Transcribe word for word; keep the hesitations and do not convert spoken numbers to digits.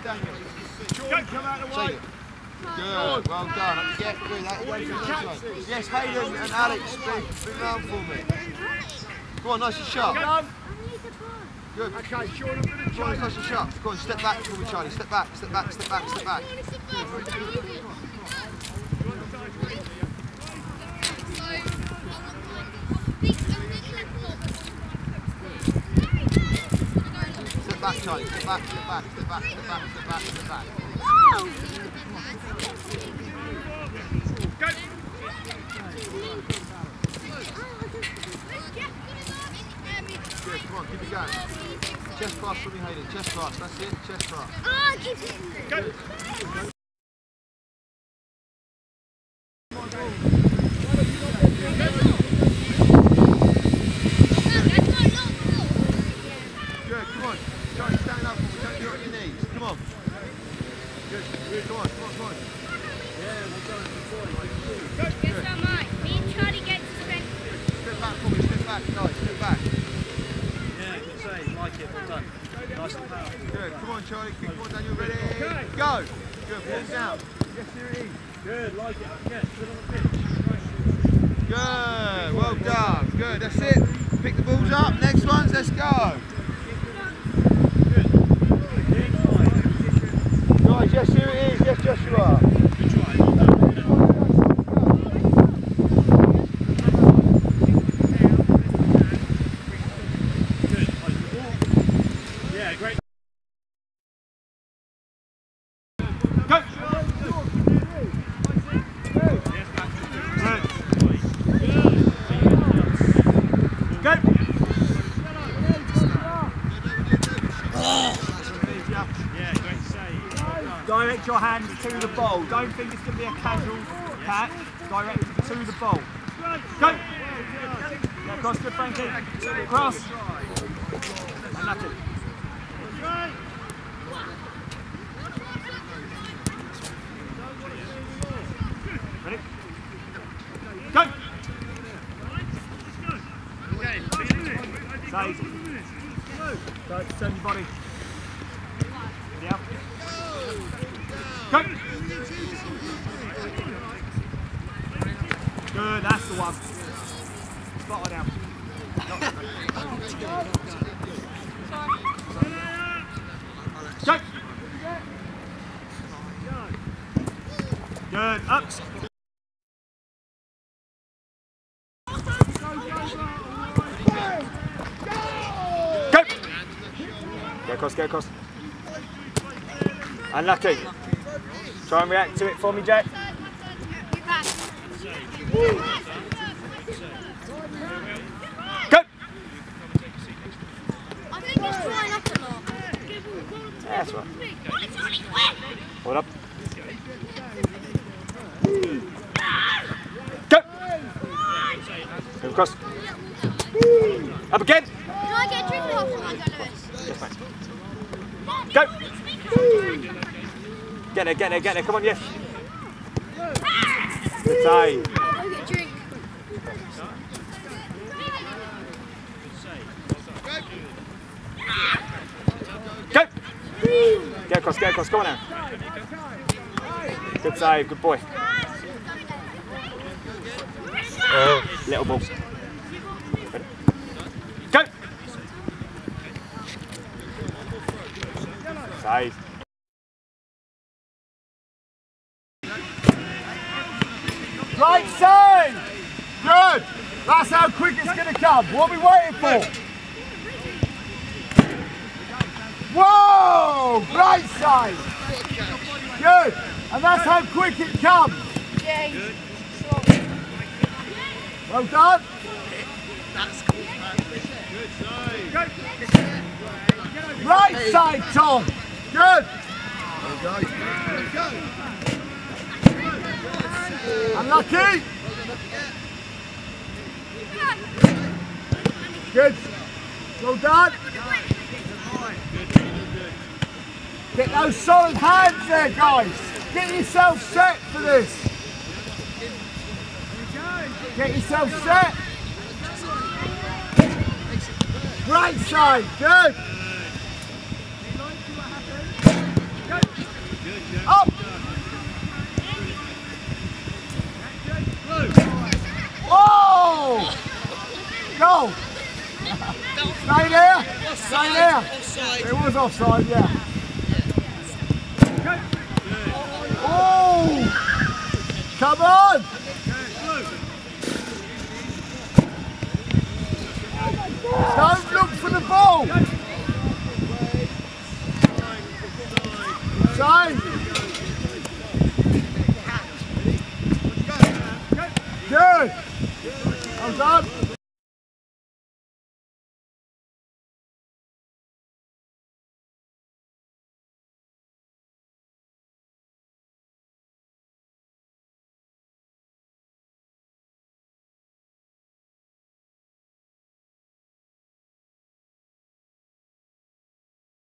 Daniel. Sean, come out of the way. Good, well done. Yeah, good. That, yes, Hayden and Alex, spin round for me. Go on, nice and sharp. Good. Okay, Sean, I'm going to try. Nice and sharp. Go on, step back for me, Charlie. Step back, step back, step back, step back. Step back, Charlie. Step back, step back, step back, step back, step back, step back. Wow! Go! Good, come on, keep it going. Chest pass for me, Hayden. Chest pass, that's it. Chest pass. Oh, keep it. Go! Good, come on. Charlie, stand up for me. Don't do it on your knees. Come on. Good, good. Come on, come on, come on. Yeah, we've done it before. Good. Yes, I might. Me and Charlie get to spend. Step back for me. Step back, guys. Step back. Yeah, good save. Like it. Well done. Nice and powerful. Good. Come on, Charlie. Come on, Daniel. Ready? Go. Good. Pull down. Yes, here it is. Good. Like it. Yeah, put it on the pitch. Good. Well done. Good. That's it. Pick the balls up. Next ones. Let's go. Guys, yes, here it is. Yes, Joshua. Good try. Well done. Good. Yeah, great. Go. Direct your hands to the ball. Don't think it's going to be a casual catch. Direct it to the ball. Go! Yeah, cross, good Frankie. Cross. And that's it. Ready? Go! Save. Go, turn your body. Yeah. Go! Good, that's the one. Spot her down. Go! Good, up. Go! Go across, go across. Unlucky. Try and react to it for me, Jack. Go! I think it's flying up a lot. Yeah, that's right. Hold up. Go! Go across. Up again. Can I get a drink off of my Lewis? Yes, mate. Go! Get there, get there, get there. Come on, yes. Good save. I'll get a drink. Go! Get across, get across. Come on now. Good save, good boy. Uh, little ball. Go! Save. Great save! Good! That's how quick it's going to come. What are we waiting for? Whoa! Great save! Good! And that's how quick it comes. Yeah. Well done. That's cool, man. Good save. Right side, Tom. Good. There we go. Unlucky. Good. Well done. Get those solid hands there, guys. Get yourself set for this. Get yourself set. Right side, good. Up! Oh! Go! Stay there! Stay there! It was offside, yeah. Oh! Come on! Don't look for the ball! Same!